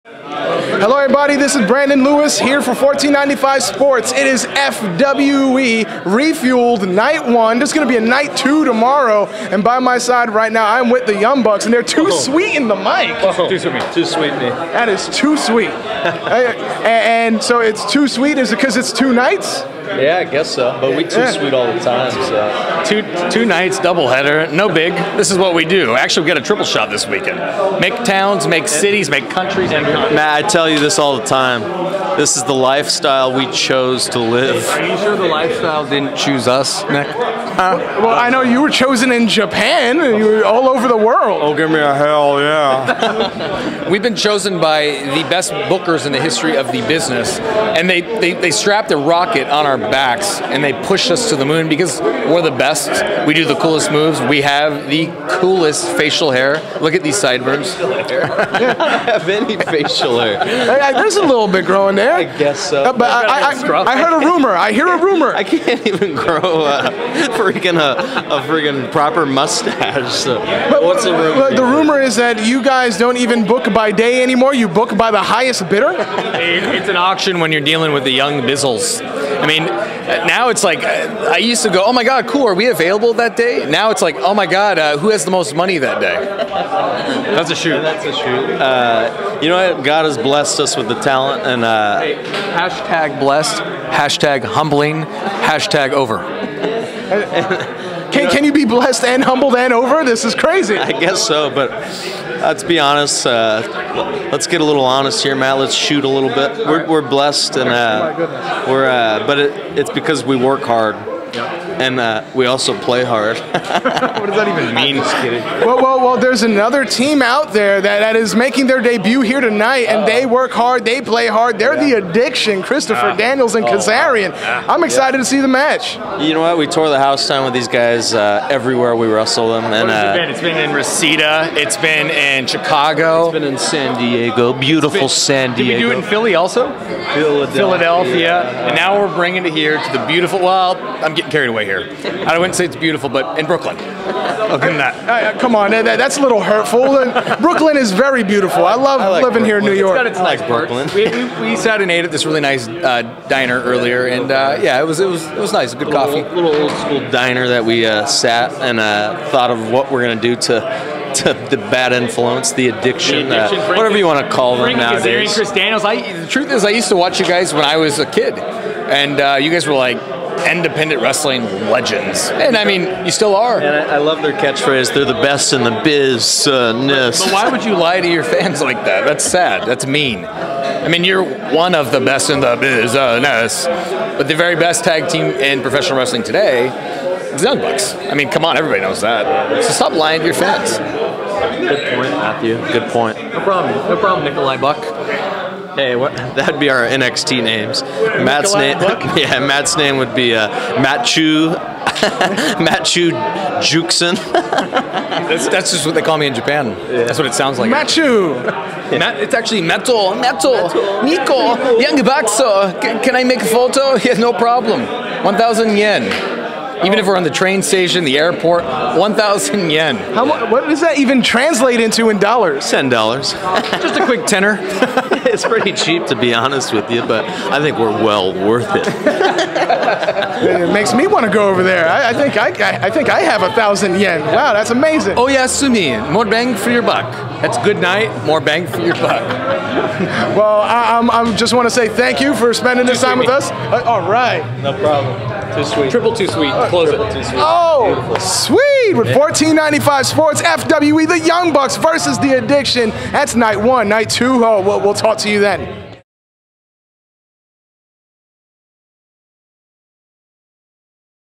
Hello everybody, this is Brandon Lewis here for 1495 Sports. It is FWE Refueled Night 1. There's going to be a Night 2 tomorrow, and by my side right now I'm with the Young Bucks, and they're too sweet in the mic. Too sweet. Too sweet me. That is too sweet. And so it's too sweet, is it because it's 2 nights? Yeah, I guess so. But we too sweet all the time, so. Two nights, doubleheader, no big. This is what we do. Actually, we got a triple shot this weekend. Make towns, make cities, make countries. Matt, I tell you this all the time. This is the lifestyle we chose to live. Are you sure the lifestyle didn't choose us, Nick? Well, I know you were chosen in Japan, and you were all over the world. Oh, give me a hell yeah. We've been chosen by the best bookers in the history of the business, and they strapped a rocket on our backs, and they pushed us to the moon because we're the best. We do the coolest moves. We have the coolest facial hair. Look at these sideburns. I don't have any facial hair. There's a little bit growing there. I guess so. But I heard a rumor. I hear a rumor. I can't even grow a freaking proper mustache. So. But what's the rumor? The rumor is that you guys don't even book by day anymore. You book by the highest bidder. It's an auction when you're dealing with the young bizzles. I mean, now it's like, I used to go, oh my God, cool, are we available that day? Now it's like, oh my God, who has the most money that day? That's a shoot. That's a shoot. You know what? God has blessed us with the talent, and Hashtag blessed, hashtag humbling, hashtag over. Can you be blessed and humbled and over? This is crazy. I guess so, but let's be honest. Let's get a little honest here, Matt. Let's shoot a little bit. We're blessed, and but it's because we work hard. And we also play hard. What does that even mean? Just kidding. Well, there's another team out there that is making their debut here tonight, and they work hard, they play hard. They're the Addiction, Christopher Daniels and Kazarian. I'm excited to see the match. You know what? We tore the house down with these guys everywhere we wrestle them. And it's been in Reseda. It's been in Chicago. It's been in San Diego. Beautiful San Diego. Did we do it in Philly also? Philadelphia. And now we're bringing it here to the beautiful, well, I'm getting carried away here. I wouldn't say it's beautiful, but in Brooklyn. Other than that. Come on, that's a little hurtful. Brooklyn is very beautiful. I love living here in New York. It's got its nice Brooklyn. We sat and ate at this really nice diner earlier, and yeah, it was nice. Good coffee. Little old school diner that we sat and thought of what we're gonna do to the bad influence, the addiction, whatever you want to call them nowadays. Chris Daniels. The truth is, I used to watch you guys when I was a kid, and you guys were like independent wrestling legends, and I mean, you still are. And I love their catchphrase. They're the best in the business. But why would you lie to your fans like that? That's sad. That's mean. I mean, you're one of the best in the business, but the very best tag team in professional wrestling today is the Young Bucks. I mean, come on, everybody knows that. So stop lying to your fans. Good point, Matthew. Good point. No problem, Nikolai Buck. Hey, that'd be our NXT names. Matt's name would be Matchu Jukson. That's just what they call me in Japan. Yeah. That's what it sounds like. Matchu. It's actually Metal. Nico. Young Bucks. Can I make a photo? Yeah, no problem. 1,000 yen. Even if we're on the train station, the airport, 1,000 yen. What does that even translate into in dollars? $10. Just a quick tenner. It's pretty cheap, to be honest with you, but I think we're well worth it. It makes me want to go over there. I think I have 1,000 yen. Wow, that's amazing. Oh yeah, Sumi, more bang for your buck. That's good night, more bang for your buck. Well, I just want to say thank you for spending this time with us. All right. No problem. Too sweet. Triple too sweet. Close it. Too sweet. Oh, beautiful. Sweet. With 1495 Sports, FWE, the Young Bucks versus the Addiction. That's night 1. Night 2, we'll talk to you then.